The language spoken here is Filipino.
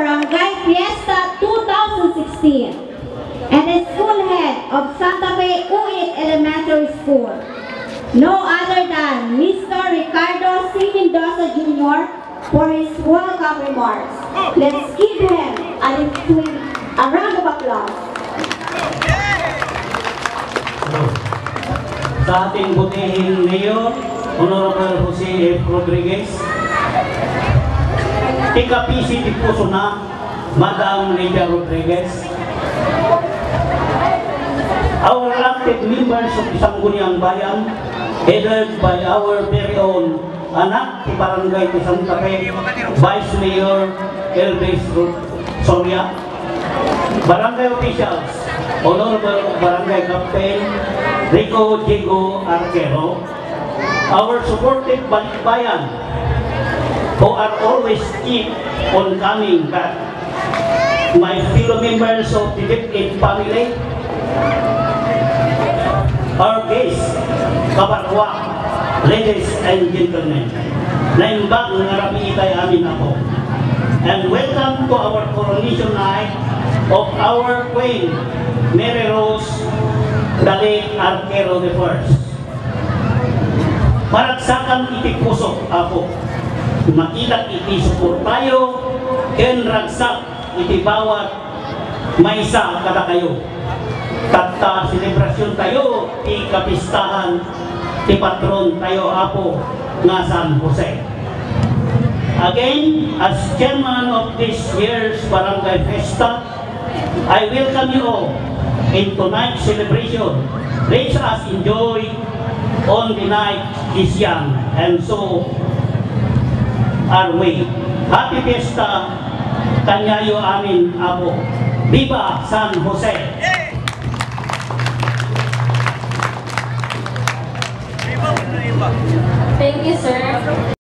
Barangay Fiesta 2016 and the school head of Santa Fe Uit Elementary School, no other than Mr. Ricardo C. Mendoza Jr. for his welcome remarks. Let's give him a round of applause. Sa ating butihing Mayor, Honorable Jose F. Rodriguez, Ika-PC di puso na, Madam Lydia Rodriguez, our elected members of Sangguniang Bayan, headed by our very own anak si Barangay Santa Fe, Vice Mayor Elvis Soria, Barangay officials, Honorable Barangay Captain Rico Diego Arquero, our supportive balikbayan who are always keep on coming back, my fellow members of the Dipit family, our guests, kabarwa, ladies and gentlemen, naimbag nga rabi itay amin ako, and welcome to our coronation night of our Queen Mary Rose Dalit Arquero I. Maragsakan iti puso ako, makita iti support tayo, ken ragsak iti bawat maysa kada kayo. Tatta selebrasyon tayo, ti kapistahan, ti patron tayo apo nga San Jose. Again, as chairman of this year's Barangay Fiesta, I welcome you all in tonight's celebration. Let us enjoy on the night is young, and so are we. Happy Fiesta, kanyayo amin apo. Viva San Jose! Thank you, sir.